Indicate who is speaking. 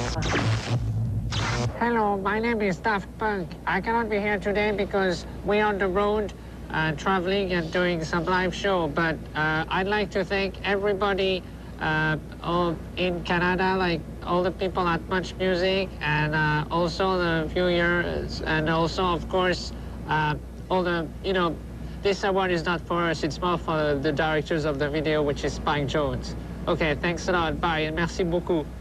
Speaker 1: Hello, my name is Daft. I cannot be here today because we're on the road traveling and doing some live show, but I'd like to thank everybody all in Canada, like all the people at Much Music, and also the viewers, and also, of course, all the, this award is not for us, it's more for the directors of the video, which is Spike Jones. Okay, thanks a lot, bye, and merci beaucoup.